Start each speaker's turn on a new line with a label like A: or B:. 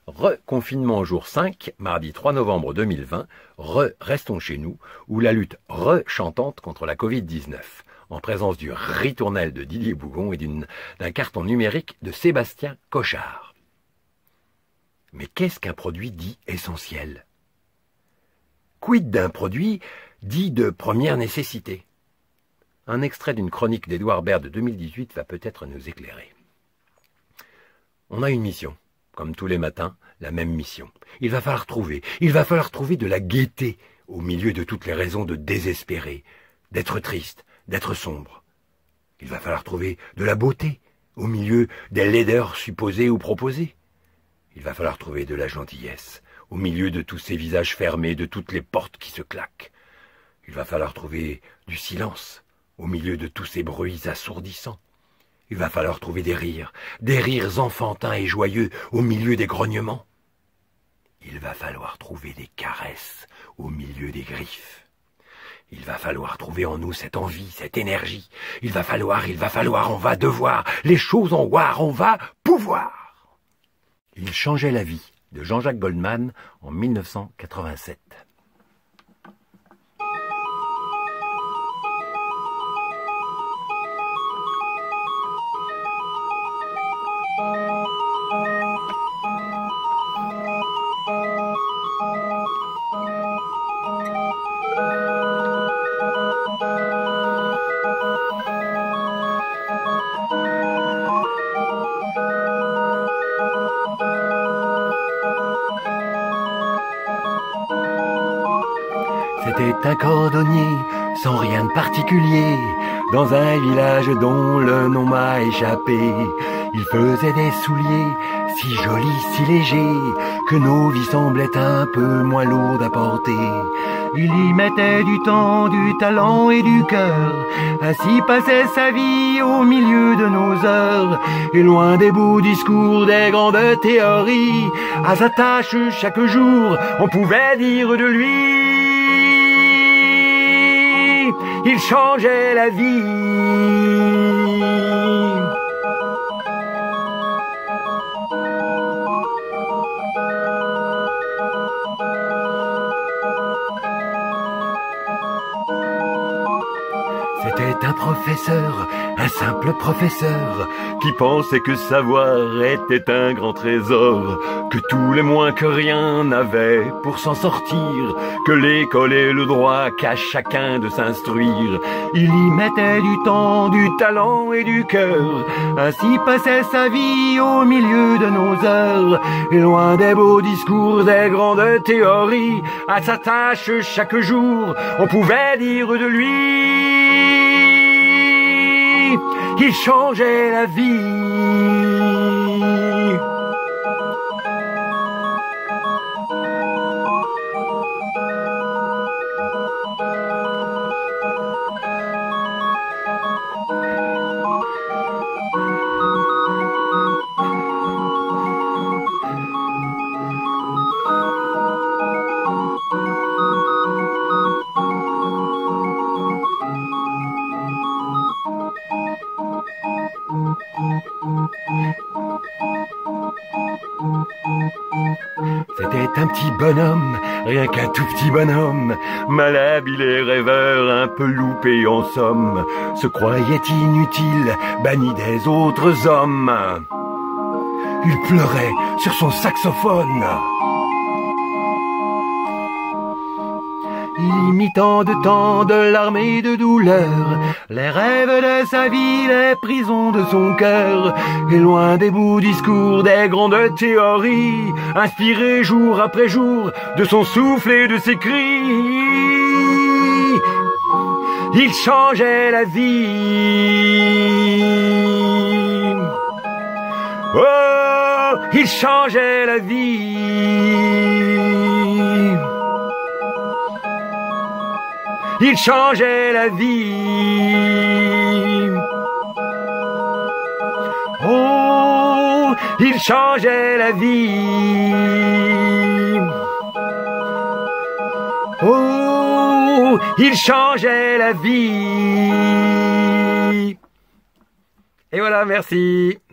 A: Reconfinement jour 5, mardi 3 novembre 2020, restons chez nous, ou la lutte chantante contre la Covid-19, en présence du ritournelle de Didier Bougon et d'un carton numérique de Sébastien Cochard. Mais qu'est-ce qu'un produit dit essentiel? Quid d'un produit dit de première nécessité? Un extrait d'une chronique d'Édouard Baird de 2018 va peut-être nous éclairer. On a une mission. Comme tous les matins, la même mission. Il va falloir trouver de la gaieté au milieu de toutes les raisons de désespérer, d'être triste, d'être sombre. Il va falloir trouver de la beauté au milieu des laideurs supposées ou proposées. Il va falloir trouver de la gentillesse au milieu de tous ces visages fermés, de toutes les portes qui se claquent. Il va falloir trouver du silence au milieu de tous ces bruits assourdissants. Il va falloir trouver des rires enfantins et joyeux au milieu des grognements. Il va falloir trouver des caresses au milieu des griffes. Il va falloir trouver en nous cette envie, cette énergie. Il va falloir, on va devoir, les choses en war, on va pouvoir. Il changeait la vie, de Jean-Jacques Goldman en 1987. C'était un cordonnier, sans rien de particulier, dans un village dont le nom m'a échappé. Il faisait des souliers, si jolis, si légers, que nos vies semblaient un peu moins lourdes à porter. Il y mettait du temps, du talent et du cœur, ainsi passait sa vie au milieu de nos heures. Et loin des beaux discours, des grandes théories, à sa tâche chaque jour, on pouvait dire de lui: il changeait la vie. C'était un professeur, un simple professeur, qui pensait que savoir était un grand trésor, que tous les moins que rien n'avaient pour s'en sortir, que l'école et le droit cachent chacun de s'instruire. Il y mettait du temps, du talent et du cœur, ainsi passait sa vie au milieu de nos heures. Et loin des beaux discours, des grandes théories, à sa tâche chaque jour, on pouvait dire de lui: il changeait la vie. C'était un petit bonhomme, rien qu'un tout petit bonhomme, malhabile et rêveur, un peu loupé en somme, se croyait inutile, banni des autres hommes. Il pleurait sur son saxophone. Il mit tant de larmes et de douleurs, les rêves de sa vie, les prisons de son cœur, et loin des beaux discours, des grandes théories, inspiré jour après jour de son souffle et de ses cris, il changeait la vie. Oh, il changeait la vie. Il changeait la vie. Oh, il changeait la vie. Oh, il changeait la vie. Et voilà, merci.